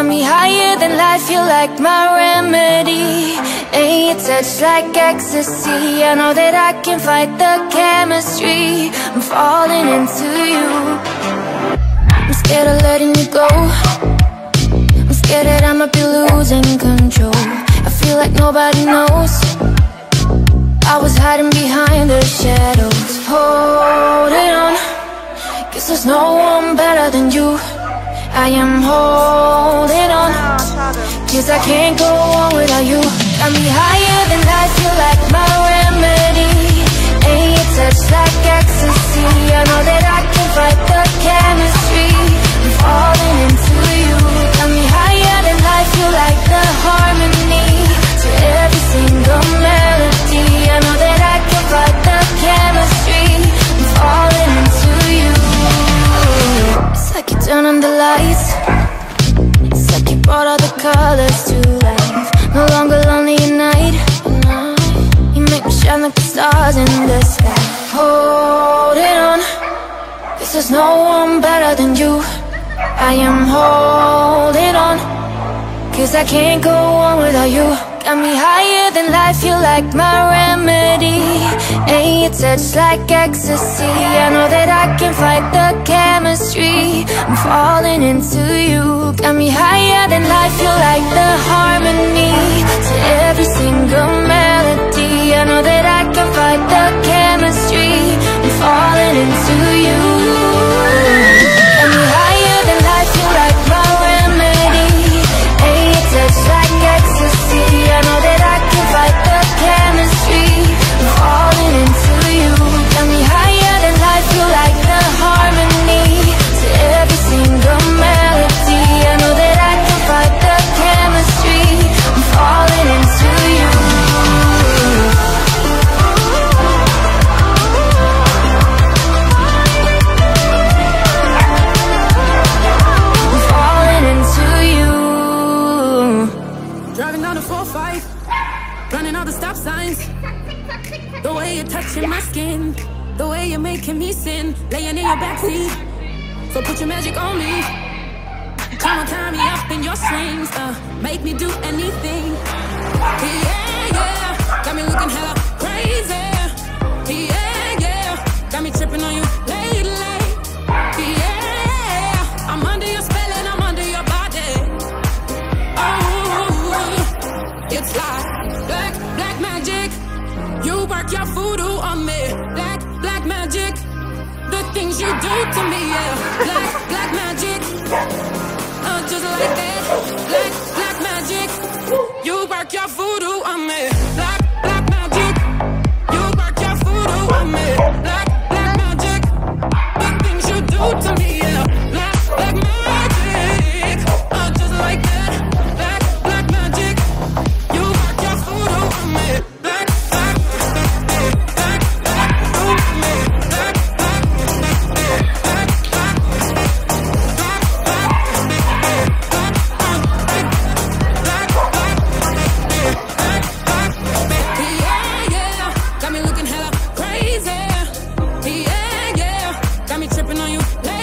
me higher than life, you're like my remedy. And your touch like ecstasy. I know that I can fight the chemistry. I'm falling into you. I'm scared of letting you go. I'm scared that I might be losing control. I feel like nobody knows. I was hiding behind the shadows, holding on. Guess there's no one better than you. I am holding on, 'cause I can't go on without you. Got me higher than life, you're like my remedy. And your touch like ecstasy. I know that I can fight the chemistry. I'm falling into you. Got me higher than life, you're like the harmony to every single melody. I know that I can fight the chemistry. I'm falling into you. It's like you turn on the lights. It's like you brought all the colors to life. No longer lonely at night. You make me shine like the stars in the sky. Holding on, 'cause there's no one better than you. I am holding on, 'cause I can't go on without you. Got me higher than life, you're like my remedy. And your touch like ecstasy. I know that I can fight the chemistry. I'm falling into you. Got me higher than life, you're like the harmony to every single melody. I know that I can fight the chemistry. I'm falling into you. Got me higher than life, you're like my remedy. And your touch like ecstasy. I know that I can fight the chemistry. I'm falling into you. Got me higher than life, you're like the harmony to every single melody. I know that I can fight the chemistry. I'm falling into you. I'm falling into you. Driving down the 4-5, running all the stop signs. The way you're touching my skin, the way you're making me sin, laying in your backseat. So put your magic on me. Come on, tie me up in your strings, make me do anything. Yeah, yeah, got me looking hella crazy. Yeah, yeah, got me tripping on you lately. Yeah, I'm under your spell and I'm under your body. Oh, it's like black magic. You work your voodoo on me. Black magic. The things you do to me, yeah. Black magic. Just like that. Black magic. You work your voodoo on me. Black magic. You work your voodoo on me. Black magic. The things you do to me, yeah. Black magic. Just like that. Black magic. You work your voodoo on me. Got me looking hella crazy. Yeah, yeah, got me tripping on you.